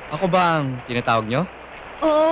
Ako ba ang tinatawag nyo? Oo.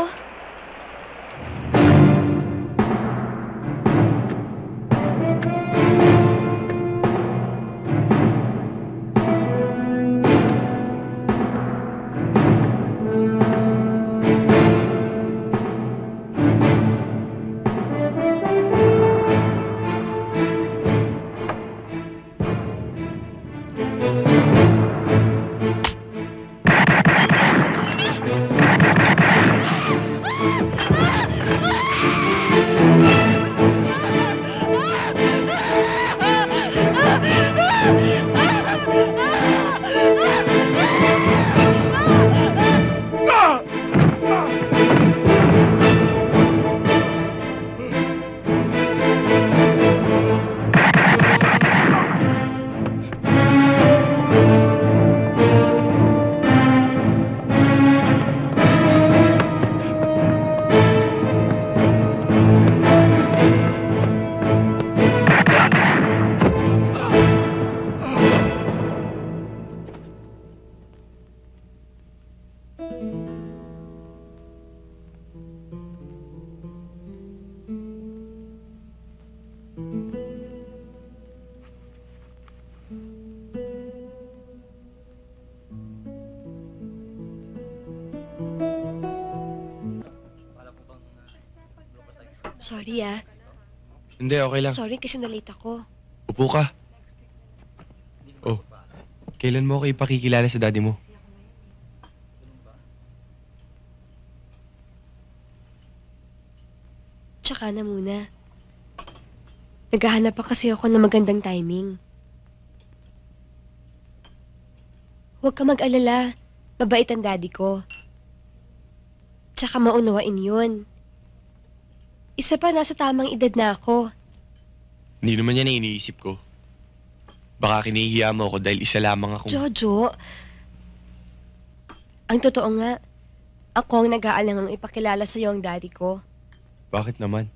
Sorry Hindi, okay lang. Sorry kasi nalate ako. Upo ka. Oh, kailan mo ako ipakikilala sa daddy mo? Tsaka na muna. Naghahanap pa kasi ako ng magandang timing. Huwag ka mag-alala. Mabait ang daddy ko. Tsaka maunawain yun. Isa pa, nasa tamang edad na ako. Hindi naman yan ang iniisip ko. Baka kinihiya mo ako dahil isa lamang akong... Jojo, ang totoo nga, ako ang nag-aalangang ipakilala sa'yo ang daddy ko. Bakit naman?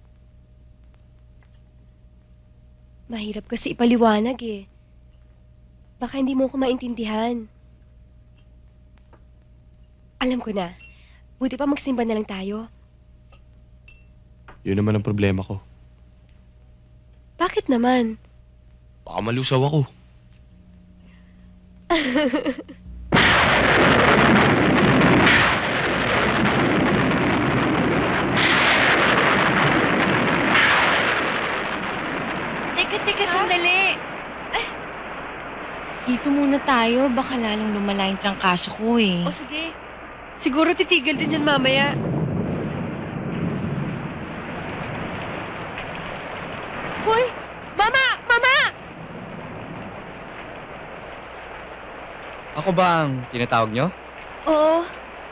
Mahirap kasi ipaliwanag eh. Baka hindi mo ko maintindihan. Alam ko na. Buti pa magsimba na lang tayo. Yun naman ang problema ko. Bakit naman? Baka malusaw ako. Teka, sandali. Dito muna tayo. Baka lalong lumala yung trangkaso ko eh. O sige. Siguro titigil din yan mamaya. Hoy! Mama! Mama! Ako ba ang tinatawag nyo? Oo.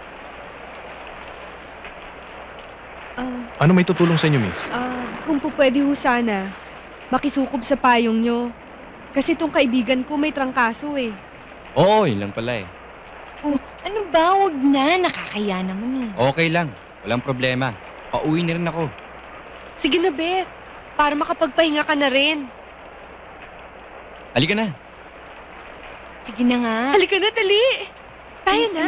Ano may tutulong sa inyo, miss? Kung po pwede ho sana, makisukob sa payong nyo. Kasi tong kaibigan ko may trangkaso eh. Oo, yun lang pala eh. Ano ba? Wag na. Nakakaya naman eh. Okay lang. Walang problema. Pauwi na rin ako. Sige na, Beth. Para makapagpahinga ka na rin. Halika na. Sige na nga. Halika na, dali. Tayo na.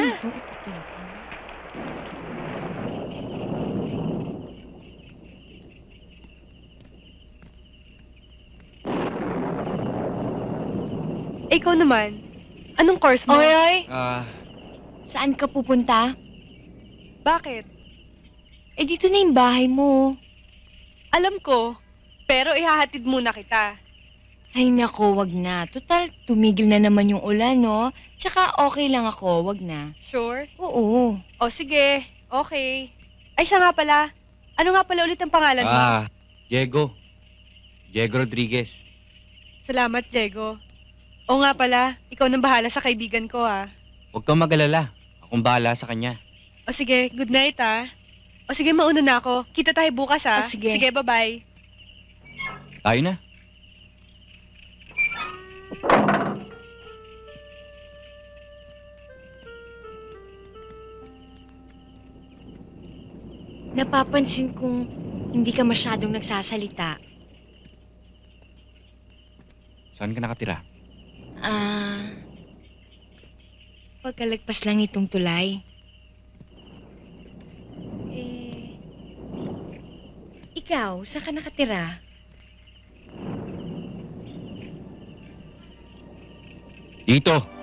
Ikaw naman, anong course mo? Oy! Ah, Saan ka pupunta? Bakit? Eh, dito na yung bahay mo. Alam ko, pero ihahatid muna kita. Ay nako, wag na. Total, tumigil na naman yung ulan, no? Tsaka okay lang ako, wag na. Sure? Oo. O sige, okay. Ay siya nga pala, ano nga pala ulit ang pangalan mo? Diego. Diego Rodriguez. Salamat, Diego. O nga pala, ikaw nang bahala sa kaibigan ko Huwag kang mag-alala. Akong bahala sa kanya. O sige, good night O sige, mauna na ako. Kita tayo bukas O, sige. Sige, bye-bye. Tayo na. Napapansin kong hindi ka masyadong nagsasalita. Saan ka nakatira? Pagkalagpas lang itong tulay. Ikaw, saan ka nakatira? Dito.